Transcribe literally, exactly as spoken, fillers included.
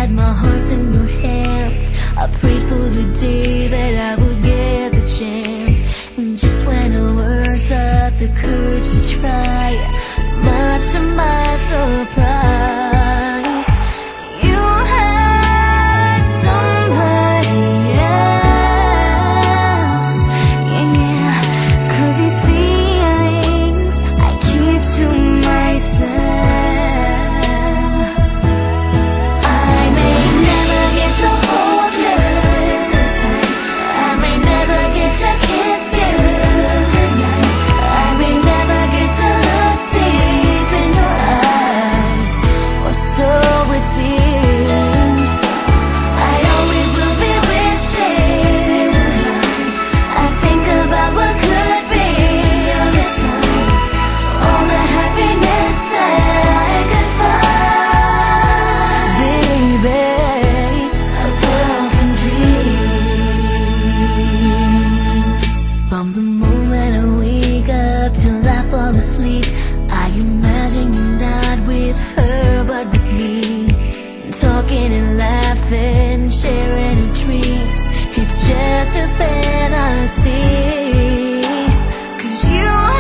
that my heart's in your hands. I prayed for the day that I would get the chance, and just when I worked up the courage to try, much to my surprise, you had somebody else. Yeah, 'cause these feelings I keep to myself. I may never get to hold you so tight, I may never get to kiss you goodnight, I may never get to look deep in your eyes, or so it seems. I always will be wishing you were mine. I think about what could be all the time, all the happiness that I could find. Baby, a girl can dream. From the moment I wake up till I fall asleep, I imagine you're not with her but with me, talking and laughing, sharing our dreams. It's just a fantasy, 'cause you